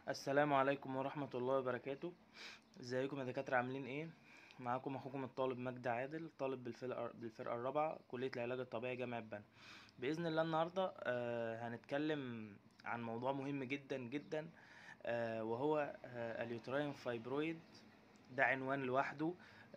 السلام عليكم ورحمة الله وبركاته. ازيكم يا دكاترة، عاملين ايه؟ معاكم اخوكم الطالب مجدي عادل، طالب بالفرقة الرابعة كلية العلاج الطبيعي جامعة بنها. بإذن الله النهاردة هنتكلم عن موضوع مهم جدا جدا، وهو اليوتراين فايبرويد. ده عنوان لوحده.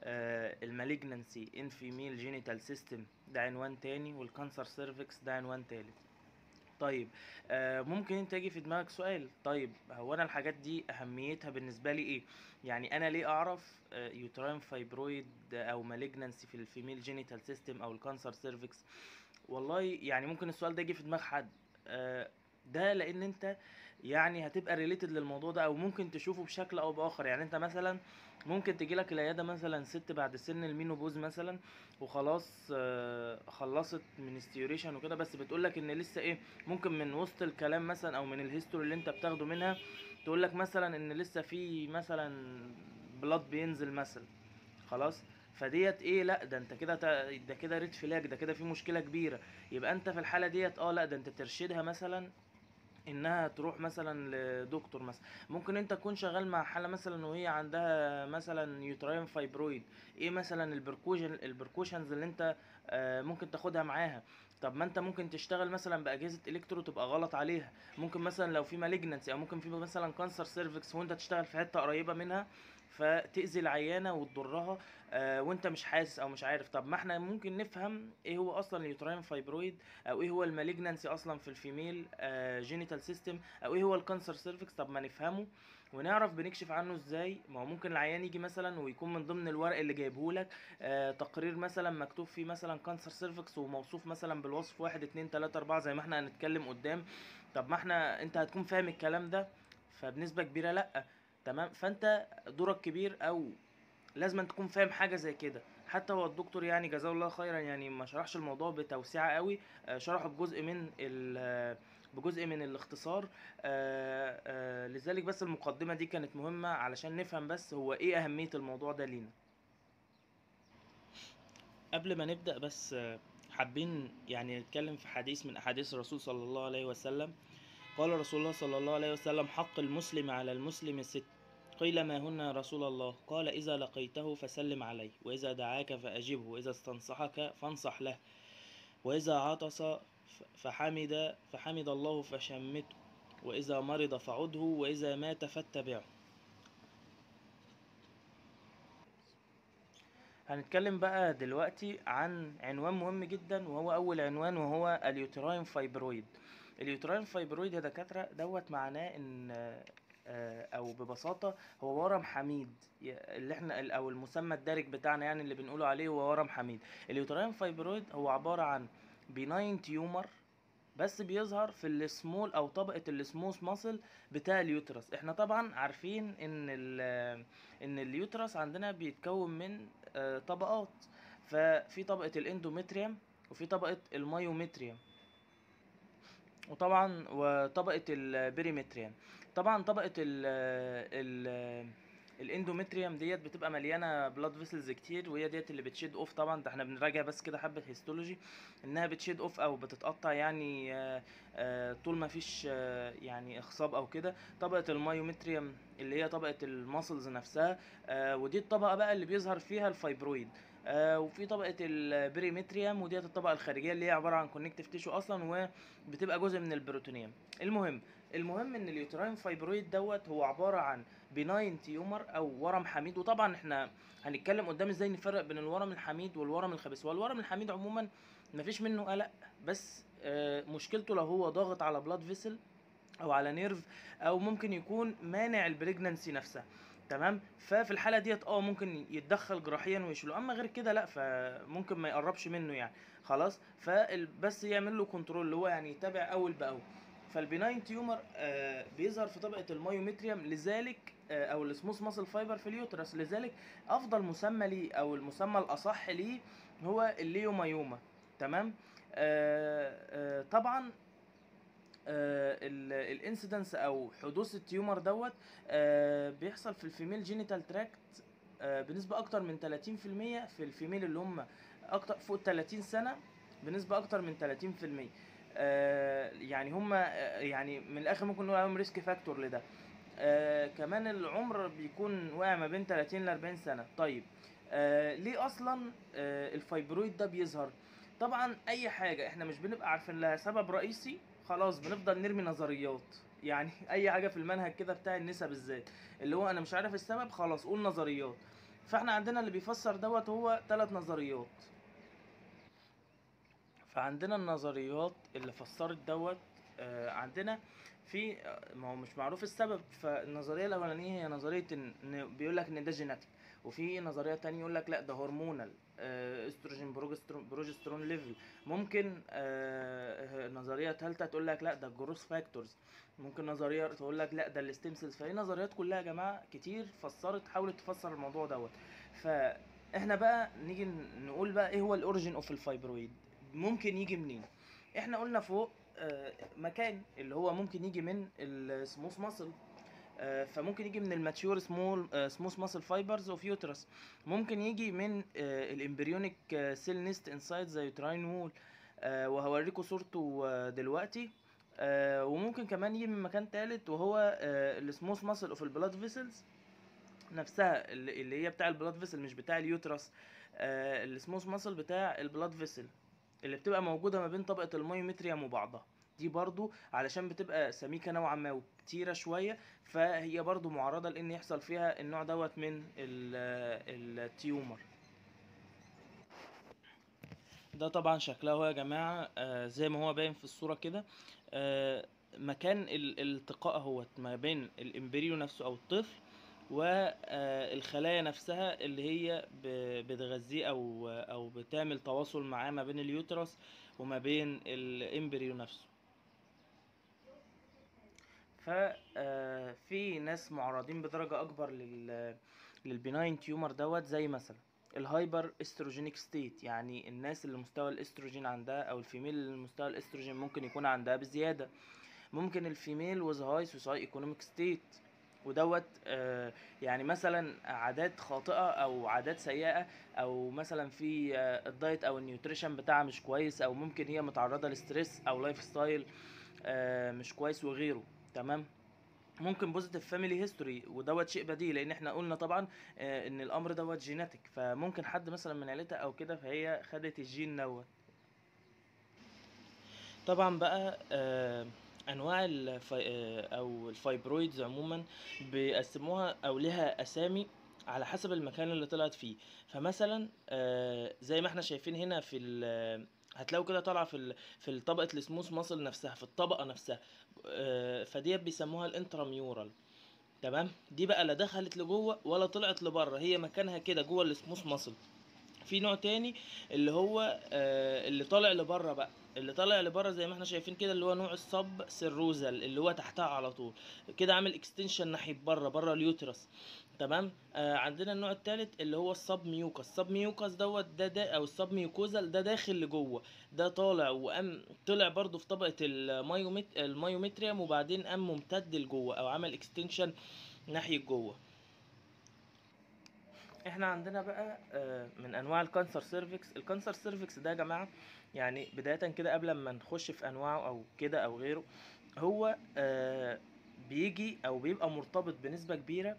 المالجنانسي ان فيميل جينيتال سيستم ده عنوان تاني، والكانسر سيرفكس ده عنوان تالت. طيب، ممكن انت يجي في دماغك سؤال: طيب هو انا الحاجات دي اهميتها بالنسبه لي ايه؟ يعني انا ليه اعرف يوتراين فايبرويد او مالجنانسي في الفيميل جينيتال سيستم او الكانسر سيرفكس؟ والله يعني ممكن السؤال ده يجي في دماغ حد. آه، ده لان انت يعني هتبقى ريليتد للموضوع ده، او ممكن تشوفه بشكل او باخر. يعني انت مثلا ممكن تجي لك العياده مثلا ست بعد سن المينوبوز مثلا، وخلاص خلصت منستيوريشن وكده، بس بتقول لك ان لسه ايه، ممكن من وسط الكلام مثلا او من الهيستوري اللي انت بتاخده منها تقول لك مثلا ان لسه في مثلا بلاد بينزل مثلا. خلاص، فديت ايه، لا ده انت كده ده كده ريد فلاج، ده كده في مشكله كبيره. يبقى انت في الحاله ديت لا ده انت ترشدها مثلا انها تروح مثلا لدكتور مثلا. ممكن انت تكون شغال مع حاله مثلا وهي عندها مثلا يوتراين فايبرويد، ايه مثلا البركوشنز اللي انت ممكن تاخدها معاها؟ طب ما انت ممكن تشتغل مثلا باجهزه الكترو تبقى غلط عليها. ممكن مثلا لو في مالجنسي او ممكن في مثلا كانسر سيرفكس وانت تشتغل في حته قريبه منها، فتأذي العيانه وتضرها وانت مش حاسس او مش عارف. طب ما احنا ممكن نفهم ايه هو اصلا اليوتراين فايبرويد، او ايه هو المالجنانسي اصلا في الفيميل جينيتال سيستم، او ايه هو الكانسر سيرفكس. طب ما نفهمه ونعرف بنكشف عنه ازاي. ما هو ممكن العيان يجي مثلا ويكون من ضمن الورق اللي جايبه لك تقرير مثلا مكتوب فيه مثلا كانسر سيرفكس، وموصوف مثلا بالوصف واحد اتنين تلاتة اربعة زي ما احنا هنتكلم قدام. طب ما احنا انت هتكون فاهم الكلام ده؟ فبنسبة كبيرة لا. تمام، فانت دورك كبير، او لازم أن تكون فاهم حاجه زي كده. حتى هو الدكتور يعني جزاه الله خيرا يعني ما شرحش الموضوع بتوسعه قوي، شرحه بجزء من الاختصار. لذلك بس المقدمه دي كانت مهمه علشان نفهم بس هو ايه اهميه الموضوع ده لينا. قبل ما نبدأ بس حابين يعني نتكلم في حديث من أحاديث الرسول صلى الله عليه وسلم. قال رسول الله صلى الله عليه وسلم: حق المسلم على المسلم ست. قيل: ما هن يا رسول الله؟ قال: إذا لقيته فسلم عليه، وإذا دعاك فأجبه، وإذا استنصحك فانصح له، وإذا عطس فحمد الله فشمته، وإذا مرض فعده، وإذا مات فاتبعه. هنتكلم بقى دلوقتي عن عنوان مهم جدا، وهو اول عنوان، وهو اليوتراين فايبرويد. اليوتراين فايبرويد يا دكاتره دوت معناه ان او ببساطه هو ورم حميد، اللي احنا او المسمى الدارج بتاعنا يعني اللي بنقوله عليه هو ورم حميد. اليوتراين فايبرويد هو عباره عن بيناين تيومر، بس بيظهر في السمول او طبقه السموث ماسل بتاع اليوترس. احنا طبعا عارفين ان اليوترس عندنا بيتكون من طبقات. ففي طبقه الاندومتريوم، وفي طبقه المايومتريوم، وطبقه البريمتريوم. طبعا طبقه ال الاندومتريوم ديت بتبقى مليانه بلاد فيسلز كتير، وهي ديت اللي بتشيد اوف. طبعا ده احنا بنراجع بس كده حبه هيستولوجي انها بتشيد اوف او بتتقطع يعني طول ما فيش يعني اخصاب او كده. طبقه المايومتريوم اللي هي طبقه الماسلز نفسها، ودي الطبقه بقى اللي بيظهر فيها الفايبرويد. وفي طبقه البريمتريوم، وديت الطبقه الخارجيه اللي هي عباره عن كونكتيف تيشو اصلا، وبتبقى جزء من البروتونيوم. المهم ان اليوتراين فايبرويد دوت هو عباره عن بناين تيومر او ورم حميد. وطبعا احنا هنتكلم قدام ازاي نفرق بين الورم الحميد والورم الخبيث. والورم الحميد عموما مفيش منه قلق، بس مشكلته لو هو ضاغط على بلاد فيسل او على نيرف، او ممكن يكون مانع البريجنانسي نفسها. تمام، ففي الحاله ديت ممكن يتدخل جراحيا ويشيله، اما غير كده لا، فممكن ما يقربش منه يعني. خلاص، بس يعمل له كنترول اللي هو يعني يتابع اول باول. فالبناين تيومر بيظهر في طبقه المايومتريوم، لذلك او السموث ماسل فايبر في اليوترس. لذلك افضل مسمى ليه او المسمى الاصح ليه هو الليومايوما. تمام. طبعا الانسيدنس او حدوث التيومر دوت بيحصل في الفيميل جينيتال تراكت بنسبة اكتر من 30% في الفيميل اللي هم اكتر فوق 30 سنة، بنسبة اكتر من 30%. يعني هم يعني من الاخر ممكن نقول عليهم ريسك فاكتور لده. كمان العمر بيكون واقع ما بين 30 ل 40 سنة. طيب ليه اصلا الفايبرويد ده بيظهر؟ طبعا اي حاجة احنا مش بنبقى عارفين لها سبب رئيسي خلاص بنفضل نرمي نظريات. يعني اي حاجة في المنهج كده بتاع النساء بالذات اللي هو انا مش عارف السبب، خلاص قول نظريات. فاحنا عندنا اللي بيفسر دوت هو 3 نظريات. فعندنا النظريات اللي فسرت دوت عندنا في ما هو مش معروف السبب. فالنظريه الاولانيه هي نظريه ان بيقول لك ان ده جيناتيك، وفي نظريه تانية يقول لك لا ده هرمونال، استروجين بروجسترون ليفل. ممكن نظريه ثالثه تقول لك لا ده الجروث فاكتورز. ممكن نظريه تقول لك لا ده الستيم سيلز. فهي نظريات كلها يا جماعه كتير فسرت، حاولت تفسر الموضوع دوت. فاحنا بقى نيجي نقول بقى ايه هو الاوريجين اوف الفايبرويد، ممكن يجي منين. احنا قلنا فوق مكان اللي هو ممكن يجي من السموث ماسل. فممكن يجي من الماتيور سموث ماسل فايبرز اوف يوترس. ممكن يجي من الامبريونيك سيل نيست انسايد ذا يوتراين وول، وهوريكم صورته دلوقتي. وممكن كمان يجي من مكان تالت وهو السموث ماسل اوف البلاد فيسلز نفسها، اللي هي بتاع البلاد فيسل مش بتاع اليوترس. السموث ماسل بتاع البلاد فيسل اللي بتبقى موجودة ما بين طبقة الميومتريوم وبعضها. دي برضو علشان بتبقى سميكة نوعا ما وكتيرة شوية، فهي برضو معرضة لان يحصل فيها النوع دوت من التيومر. ده طبعا شكلها هو يا جماعة زي ما هو باين في الصورة كده. مكان الالتقاء هو ما بين الامبريو نفسه او الطفل والخلايا نفسها اللي هي بتغذيه او بتعمل تواصل معاه ما بين اليوترس وما بين الامبريو نفسه. ففي ناس معرضين بدرجة اكبر للبناين تيومر دوت، زي مثلا الهايبر استروجينيك ستيت، يعني الناس اللي مستوى الاستروجين عندها او الفيميل اللي مستوى الاستروجين ممكن يكون عندها بزيادة. ممكن الفيميل وذ هاي سوساي ايكونوميك ستيت، ودوت يعني مثلا عادات خاطئة او عادات سيئة، او مثلا في الدايت او النيوتريشن بتاعها مش كويس، او ممكن هي متعرضة لستريس او لايف ستايل مش كويس وغيره. تمام. ممكن بوزيتيف فاميلي هيستوري، ودوت شيء بديهي لان احنا قلنا طبعا ان الامر دوت جيناتيك. فممكن حد مثلا من عيلتها او كده فهي خدت الجين دوت. طبعا بقى انواع او الفايبرويدز عموما بيقسموها او لها اسامي على حسب المكان اللي طلعت فيه. فمثلا زي ما احنا شايفين هنا هتلاقوا كده طالعه في طبقه السموث ماسل نفسها، في الطبقه نفسها. فديت بيسموها الانتراميورال. تمام. دي بقى لا دخلت لجوه ولا طلعت لبره، هي مكانها كده جوه السموث ماسل. في نوع تاني اللي هو اللي طالع لبره بقى، اللي طالع لبره زي ما احنا شايفين كده اللي هو نوع الصب سيروزال اللي هو تحتها على طول كده عامل اكستنشن ناحيه بره اليوترس. تمام. عندنا النوع الثالث اللي هو الصب ميوكس. الصب ميوكس دوت ده او الصب ميوكوزال ده داخل لجوه، ده طالع طلع برضو في طبقه المايومتريوم وبعدين قام ممتد لجوه او عمل اكستنشن ناحيه جوه. احنا عندنا بقى من انواع الكانسر سيرفكس. الكانسر سيرفكس ده يا جماعه يعني بدايه كده قبل ما نخش في انواعه او كده او غيره، هو بيجي او بيبقى مرتبط بنسبه كبيره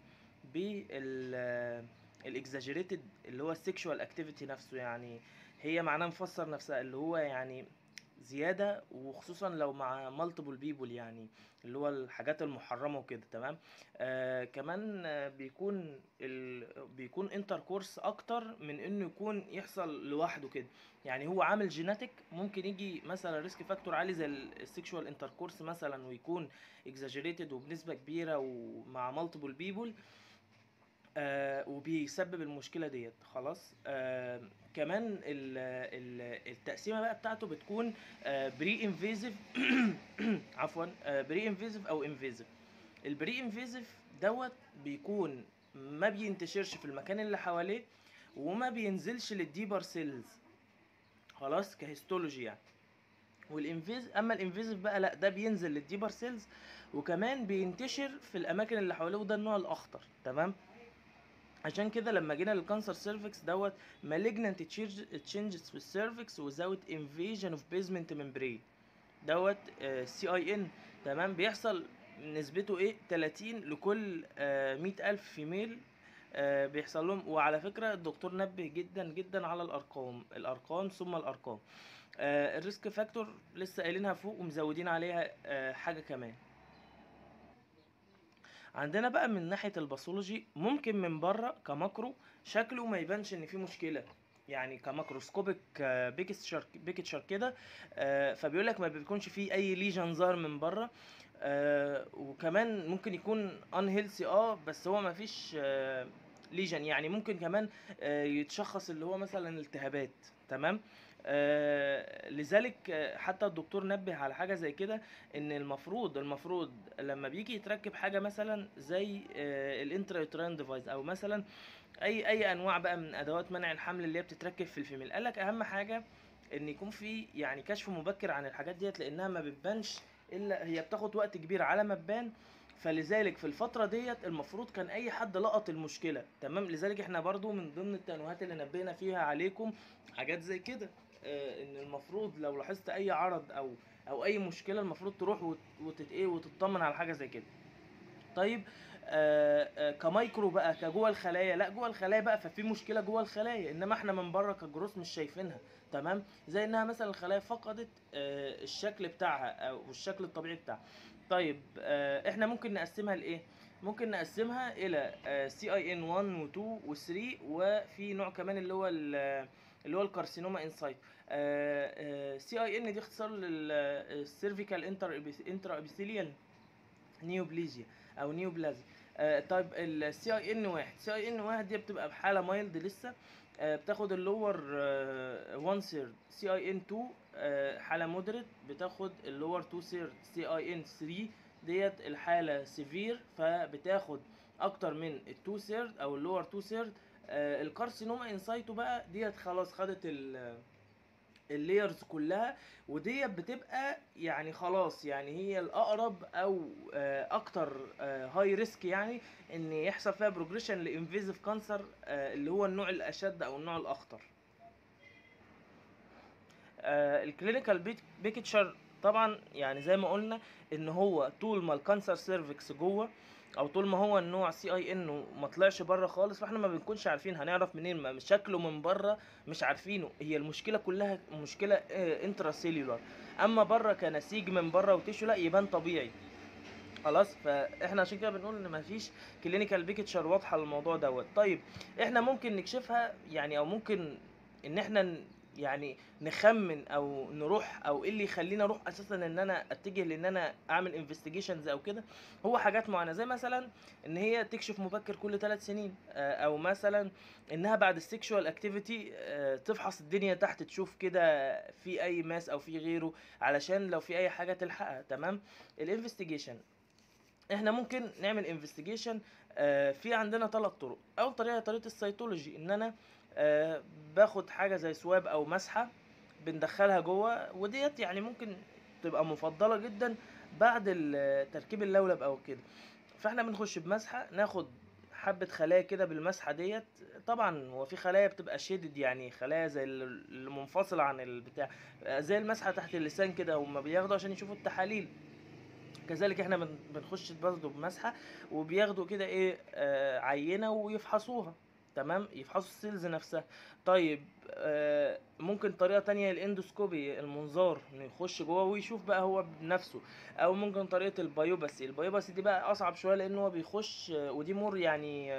بالاكزاجيريتد اللي هو السيكشوال اكتيفيتي نفسه. يعني هي معناه مفسر نفسها اللي هو يعني زياده، وخصوصا لو مع مالتيبل بيبول، يعني اللي هو الحاجات المحرمه وكده. تمام. كمان بيكون انتركورس اكتر من انه يكون يحصل لوحده كده. يعني هو عامل جيناتيك، ممكن يجي مثلا ريسك فاكتور عالي زي السيكشوال انتركورس مثلا ويكون اكزاجيريتد وبنسبه كبيره ومع مالتيبل بيبول وبيسبب المشكله ديت. خلاص. كمان التقسيمه بقى بتاعته بتكون بري انفيزيف عفوا بري انفيزيف او انفيزيف. البري انفيزيف دوت بيكون ما بينتشرش في المكان اللي حواليه وما بينزلش للديبر سيلز، خلاص، كهيستولوجي يعني. اما الانفيزيف بقى لا، ده بينزل للديبر سيلز وكمان بينتشر في الاماكن اللي حواليه، وده النوع الاخطر. تمام. عشان كده لما جينا للكانسر سيرفكس دوت malignant changes في السيرفكس without invasion of basement membrane دوت CIN. تمام. بيحصل نسبته ايه 30 لكل 100,000 فيميل بيحصل لهم. وعلى فكرة الدكتور نبه جدا جدا على الارقام ثم الارقام. الريسك فاكتور لسه قايلينها فوق ومزودين عليها حاجة كمان. عندنا بقى من ناحية الباثولوجي ممكن من بره كماكرو شكله ما يبانش ان في مشكلة، يعني كماكروسكوبيك بيكتشر كده. فبيقول لك ما بيكونش فيه اي ليجن ظاهر من بره. وكمان ممكن يكون ان هيلثي بس هو ما فيش ليجن، يعني ممكن كمان يتشخص اللي هو مثلا التهابات. تمام. لذلك حتى الدكتور نبه على حاجة زي كده، ان المفروض لما بيجي يتركب حاجة مثلا زي الانترا ديفايس، او مثلا اي انواع بقى من ادوات منع الحمل اللي هي بتتركب في الفيميل، قالك اهم حاجة ان يكون في يعني كشف مبكر عن الحاجات ديت، لانها ما بتبانش الا هي بتاخد وقت كبير على ما تبان. فلذلك في الفترة ديت المفروض كان اي حد لقط المشكلة. تمام. لذلك احنا برضو من ضمن التنويهات اللي نبهنا فيها عليكم حاجات زي كده، ان المفروض لو لاحظت اي عرض او اي مشكلة المفروض تروح وتطمن على حاجة زي كده. طيب. كمايكرو بقى كجوه الخلايا، لا جوه الخلايا بقى ففي مشكله جوه الخلايا، انما احنا من بره كجروس مش شايفينها. تمام. زي انها مثلا الخلايا فقدت الشكل بتاعها او الشكل الطبيعي بتاعها. طيب. احنا ممكن نقسمها لايه؟ ممكن نقسمها الى سي اي ان 1 و2 و3، وفي نوع كمان اللي هو الكارسينوما انسايت. سي اي ان دي اختصار للسيرفيكال انتر ابيثيليال نيوبليزيا او نيوبلازيا. طيب السي اي ان 1 دي بتبقى بحاله مايلد لسه، بتاخد اللور 1 سيرد. سي اي ان 2 حاله مودريت، بتاخد اللور 2 سيرد. سي اي ان 3 ديت الحاله سيفير، فبتاخد اكتر من ال 2 سيرد او اللور 2 سيرد. الكارسينوما انسايتو بقى ديت خلاص خدت اللايرز كلها، وديت بتبقى يعني خلاص، يعني هي الاقرب او اكتر هاي ريسك، يعني ان يحصل فيها بروجريشن لانفيزيف كانسر، اللي هو النوع الاشد او النوع الاخطر. الكلينيكال بيكتشر طبعا يعني زي ما قلنا ان هو طول ما الكانسر سيرفكس جوه، او طول ما هو النوع سي اي انه ما طلعش بره خالص، فاحنا ما بنكونش عارفين. هنعرف منين؟ ما شكله من بره مش عارفينه. هي المشكله كلها مشكله انترا سيلولار، اما بره كنسيج من بره وتيشو لا يبان طبيعي. خلاص. فاحنا عشان كده بنقول ان مفيش كلينيكال بيكتشر واضحه للموضوع دوت. طيب احنا ممكن نكشفها يعني، او ممكن ان احنا يعني نخمن او نروح، او ايه اللي يخلينا اروح اساسا ان انا اتجه لان انا اعمل انفستيجيشنز او كده. هو حاجات معينه زي مثلا ان هي تكشف مبكر كل 3 سنين، او مثلا انها بعد السيكشوال اكتيفيتي تفحص الدنيا تحت تشوف كده في اي ماس او في غيره، علشان لو في اي حاجه تلحقها. تمام. الانفستيجيشن احنا ممكن نعمل انفستيجيشن في عندنا 3 طرق. اول طريقه طريقه السيتولوجي، ان انا باخد حاجه زي سواب او مسحه بندخلها جوه، وديت يعني ممكن تبقى مفضله جدا بعد تركيب اللولب او كده. فاحنا بنخش بمسحه ناخد حبه خلايا كده بالمسحه ديت. طبعا هو في خلايا بتبقى شيدد، يعني خلايا زي اللي منفصله عن البتاع، زي المسحه تحت اللسان كده هما بياخدوا عشان يشوفوا التحاليل. كذلك احنا بنخش برضه بمسحه وبياخدوا كده ايه عينه ويفحصوها. تمام. يفحصوا السيلز نفسها. طيب ممكن طريقه تانية الاندوسكوبي، المنظار، انه يخش جوه ويشوف بقى هو بنفسه. او ممكن طريقه البيوبسي دي بقى اصعب شويه، لان هو بيخش ودي مور يعني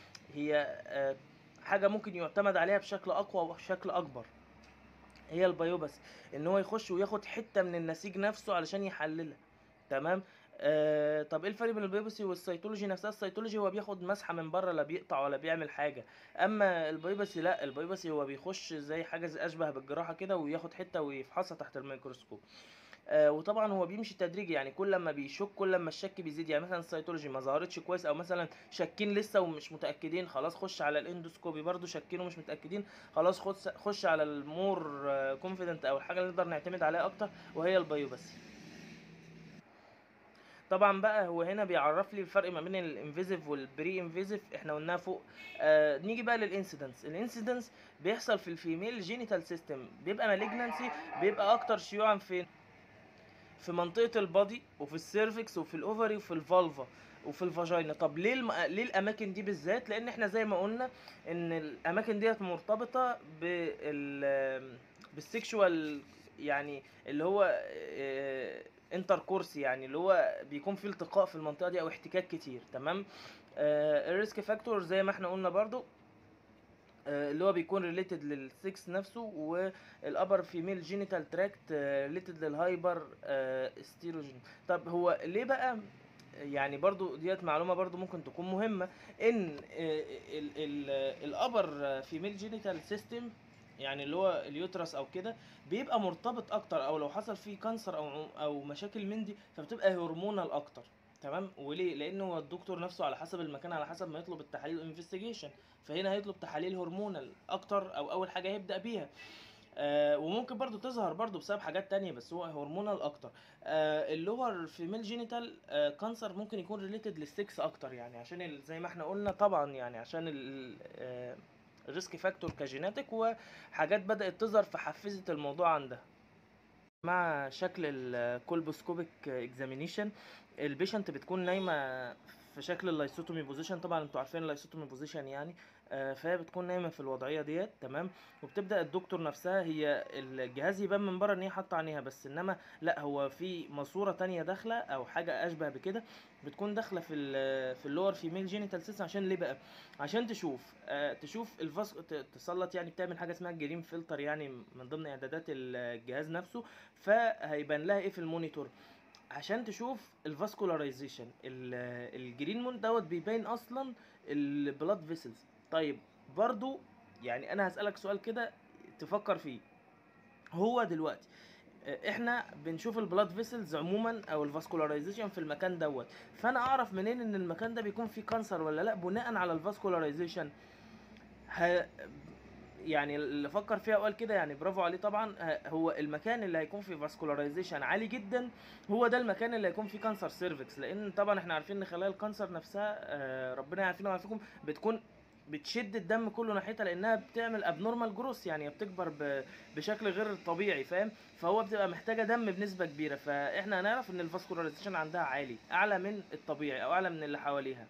هي حاجه ممكن يعتمد عليها بشكل اقوى وبشكل اكبر. هي البيوبسي ان هو يخش وياخد حته من النسيج نفسه علشان يحللها. تمام. طب ايه الفرق بين البيوبسي والسيتولوجي نفسها؟ السيتولوجي هو بياخد مسحه من بره، لا بيقطع ولا بيعمل حاجه. اما البيوبسي لا، البيوبسي هو بيخش زي حاجه زي اشبه بالجراحه كده، وياخد حته ويفحصها تحت الميكروسكوب. وطبعا هو بيمشي تدريجي، يعني كل لما بيشك كل لما الشك بيزيد. يعني مثلا السيتولوجي ما ظهرتش كويس، او مثلا شاكين لسه ومش متاكدين، خلاص خش على الاندوسكوبي. برضو شاكين ومش متاكدين، خلاص خش على المور كونفيدنت او الحاجه اللي نقدر نعتمد عليها اكتر، وهي البيوبسي. طبعا بقى هو هنا بيعرف لي الفرق ما بين الانفيزيف والبري انفيزيف، احنا قلناها فوق. نيجي بقى الانسيدنس بيحصل في الفيميل جينيتال سيستم، بيبقى مالجنانسي، بيبقى اكتر شيوعا فين؟ في منطقه البادي وفي السيرفكس وفي الاوفري وفي الفالفا وفي الفاجينا. طب ليه ليه الاماكن دي بالذات؟ لان احنا زي ما قلنا ان الاماكن ديت مرتبطه بالسيكشوال، يعني اللي هو انتر كورس، يعني اللي هو بيكون في التقاء في المنطقه دي او احتكاك كتير. تمام. الريسك فاكتور زي ما احنا قلنا برضو اللي هو بيكون ريليتد للسكس نفسه، والابر فيميل جينيتال تراكت ريليتد للهايبر استيروجين. طب هو ليه بقى؟ يعني ديت معلومه برضو ممكن تكون مهمه، ان الابر فيميل جينيتال سيستم، يعني اللي هو اليوترس او كده، بيبقى مرتبط اكتر، او لو حصل فيه كانسر او مشاكل من دي فبتبقى هرمونال اكتر. تمام. وليه؟ لانه هو الدكتور نفسه على حسب المكان، على حسب ما يطلب التحاليل انفستيجيشن، فهنا هيطلب تحاليل هرمونال اكتر، او اول حاجه هيبدا بيها. وممكن برضو تظهر برضو بسبب حاجات تانية، بس هو هرمونال اكتر. اللور فيميل جينيتال كانسر ممكن يكون ريليتد للسكس اكتر، يعني عشان زي ما احنا قلنا طبعا، يعني عشان الريسك فاكتور كجيناتيك، وحاجات بدأت تظهر فحفزت الموضوع عندها. مع شكل الكولبوسكوبيك اكزامينيشن، البيشنت بتكون نايمه في شكل اللايسوتومي بوزيشن. طبعا انتوا عارفين اللايسوتومي بوزيشن يعني. فهي بتكون نايمه في الوضعيه ديت. تمام. وبتبدا الدكتور نفسها، هي الجهاز يبان من بره ان هي حاطه عينيها بس، انما لا، هو في ماسوره تانية داخله او حاجه اشبه بكده، بتكون داخله في اللور فيميل جينيتال سيستم. عشان ليه بقى؟ عشان تشوف تسلط، يعني بتعمل حاجه اسمها جرين فلتر، يعني من ضمن اعدادات الجهاز نفسه. فهيبان لها ايه في المونيتور؟ عشان تشوف الفاسكولارايزيشن. الجرين مون دوت بيبين اصلا البلاد فيسلز. طيب برضو، يعني انا هسألك سؤال كده تفكر فيه. هو دلوقتي احنا بنشوف البلاد فيسلز عموما او الفاسكولارايزيشن في المكان دوت، فانا اعرف منين ان المكان ده بيكون فيه كانسر ولا لا؟ بناء على الفاسكولارايزيشن. يعني اللي فكر فيها وقال كده يعني برافو عليه طبعا. هو المكان اللي هيكون فيه فاسكولارايزيشن عالي جدا هو ده المكان اللي هيكون فيه كانسر سيرفكس، لان طبعا احنا عارفين ان خلايا الكانسر نفسها ربنا يعافينا ويعافيكم بتكون بتشد الدم كله ناحيتها، لانها بتعمل ابنورمال جروس، يعني بتكبر بشكل غير طبيعي، فاهم؟ فهو بتبقى محتاجه دم بنسبه كبيره، فاحنا هنعرف ان الفاسكولارايزيشن عندها عالي، اعلى من الطبيعي او اعلى من اللي حواليها.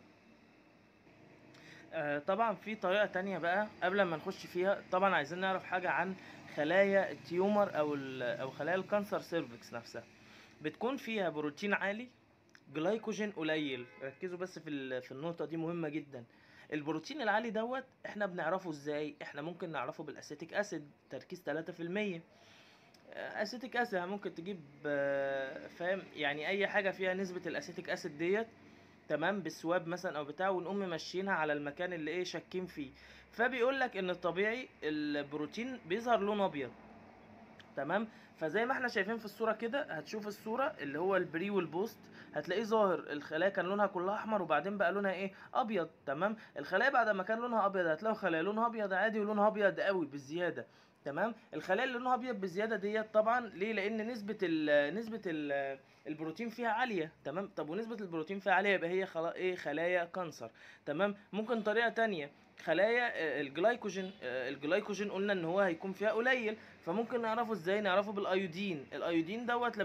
طبعا في طريقة تانية بقى قبل ما نخش فيها. طبعا عايزين نعرف حاجة عن خلايا التيومر او خلايا الكانسر سيرفكس نفسها. بتكون فيها بروتين عالي، جلايكوجين قليل. ركزوا بس في النقطة دي مهمة جدا. البروتين العالي دوت احنا بنعرفه ازاي؟ احنا ممكن نعرفه بالاسيتيك اسيد، تركيز 3%. اسيتيك اسيد ممكن تجيب فاهم، يعني اي حاجة فيها نسبة الاسيتيك اسيد ديت، تمام، بسواب مثلا او بتاع، ونقوم ممشينها على المكان اللي ايه شاكين فيه. فبيقول لك ان الطبيعي البروتين بيظهر لون ابيض. تمام. فزي ما احنا شايفين في الصوره كده، هتشوف الصوره اللي هو البري والبوست، هتلاقيه ظاهر الخلايا كان لونها كلها احمر وبعدين بقى لونها ايه؟ ابيض. تمام. الخلايا بعد ما كان لونها ابيض هتلاقوا خلايا لونها ابيض عادي ولونها ابيض قوي بالزياده. تمام. الخلايا اللي لونها ابيض بالزياده ديت طبعا ليه؟ لان نسبه البروتين فيها عاليه. تمام. طب ونسبه البروتين فيها عاليه يبقى هي ايه؟ خلايا كانسر. تمام. ممكن طريقه تانية، خلايا الجلايكوجين. الجلايكوجين قلنا ان هو هيكون فيها قليل، فممكن نعرفه ازاي؟ نعرفه بالايودين. الايودين دوت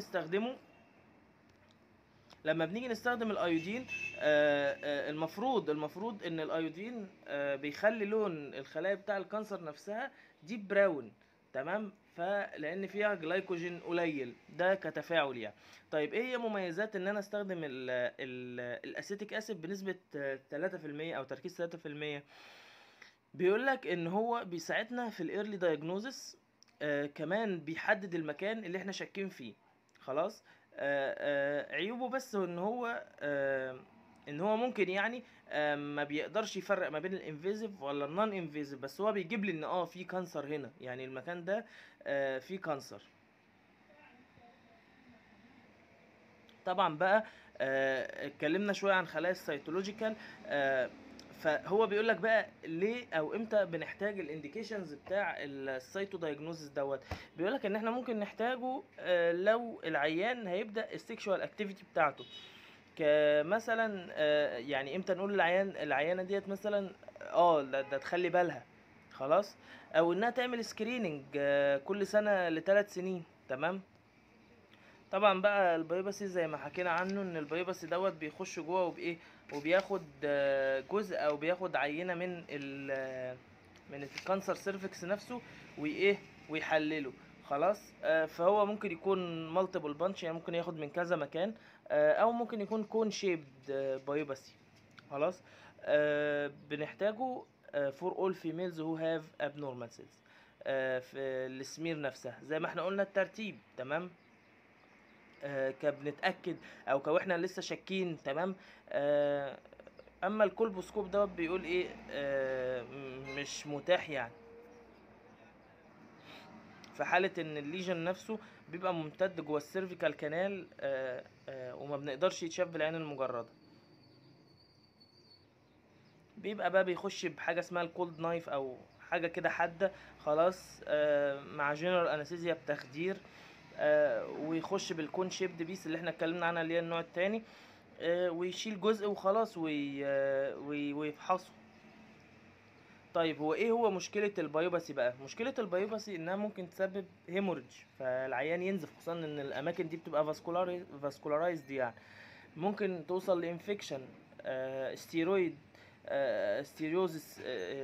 لما بنيجي نستخدم الايودين، المفروض ان الايودين بيخلي لون الخلايا بتاع الكانسر نفسها ديب براون. تمام. فلان فيها جلايكوجين قليل، ده كتفاعل يعني. طيب ايه هي مميزات ان انا استخدم الاسيتيك اسيد بنسبة 3% او تركيز 3%؟ بيقول لك ان هو بيساعدنا في الايرلي دايجنوزس. كمان بيحدد المكان اللي احنا شاكين فيه. خلاص. عيوبه بس ان هو ممكن يعني ما بيقدرش يفرق ما بين الانفيزيف ولا النون انفيزيف، بس هو بيجيب لي ان في كانسر هنا، يعني المكان ده فيه كانسر. طبعا بقى اتكلمنا شويه عن خلايا السيتولوجيكال. فهو بيقول لك بقى ليه او امتى بنحتاج الانديكيشنز بتاع السايتو دايجنوزس دوت. بيقول لك ان احنا ممكن نحتاجه لو العيان هيبدا السيكشوال اكتيفيتي بتاعته. كمثلا يعني امتى نقول العيانه ديت مثلا ده تخلي بالها. خلاص. او انها تعمل سكريننج كل سنه ل3 سنين. تمام. طبعا بقى البيوبسي زي ما حكينا عنه ان البيوبسي دوت بيخش جوه وبايه، وبياخد جزء او بياخد عينه من من الكانسر سيرفكس نفسه، وايه، ويحلله. خلاص. فهو ممكن يكون مالتيبل بانش، يعني ممكن ياخد من كذا مكان، او ممكن يكون كون شيبد بايوبسي. خلاص. بنحتاجه for all females who have abnormal cells في السمير نفسها، زي ما احنا قلنا الترتيب. تمام. كبنتأكد او كو احنا لسه شاكين. تمام. اما الكولبوسكوب دوت بيقول ايه، مش متاح يعني في حالة ان الليجن نفسه بيبقى ممتد جوه السيرفيكال كانال، وما بنقدرش يتشاف بالعين المجردة. بيبقى بقى بيخش بحاجة اسمها الكولد نايف او حاجة كده حادة. خلاص. مع جنرال انستيزيا بتخدير، ويخش بالكون شيبد بيس اللي احنا اتكلمنا عنها اللي هي النوع التاني، ويشيل جزء وخلاص ويفحصه. طيب هو ايه هو مشكلة البيوبسي بقى؟ مشكلة البيوبسي انها ممكن تسبب هيموريدج، فالعيان ينزف، خصوصا ان الاماكن دي بتبقى فاسكولارايزد يعني. ممكن توصل لانفكشن، ستيرويد، ستيريوزس،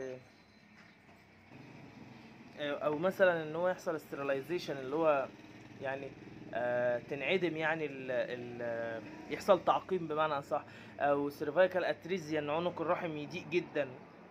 او مثلا ان هو يحصل استرلايزيشن اللي هو يعني تنعدم يعني يحصل تعقيم بمعنى اصح، او سيرفايكال اتريزيا ان عنق الرحم يضيق جدا.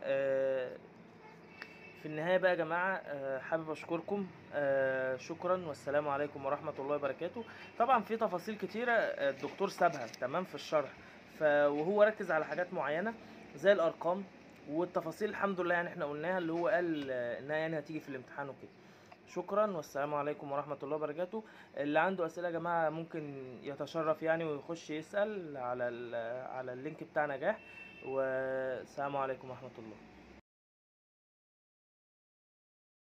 في النهاية بقى يا جماعة، حابب أشكركم. شكرا والسلام عليكم ورحمة الله وبركاته. طبعا في تفاصيل كتيرة الدكتور سابها تمام في الشرح، وهو ركز على حاجات معينة زي الأرقام والتفاصيل. الحمد لله يعني احنا قلناها، اللي هو قال إنها يعني هتيجي في الامتحان وكده. شكرا والسلام عليكم ورحمة الله وبركاته. اللي عنده أسئلة يا جماعة ممكن يتشرف يعني ويخش يسأل على على اللينك بتاع نجاح. والسلام عليكم ورحمة الله.